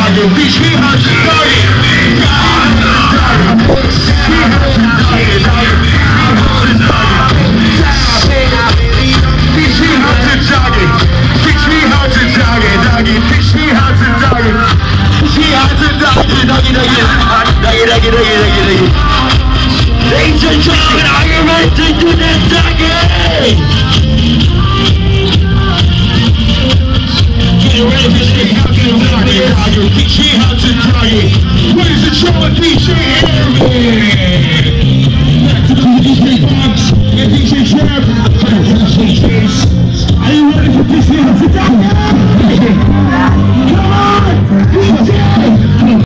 doggy. Teach me how to doggy. Teach me how to doggy. Teach me how to doggy. Teach me how to doggy. Doggy. Teach me how to doggy. Teach me how to doggy. Doggy. Doggy. Doggy. Ladies and gentlemen, are you ready to do that doggy? Get ready to see how to doggy. Teach me how to doggy. What is the trouble? Teach me everything.